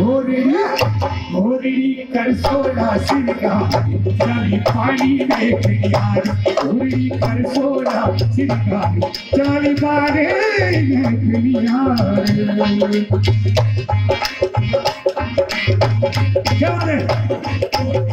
होरी कर सोना सिंगार चली पानी में यार होरी कर सोना सिंगार चली बारे में यार क्या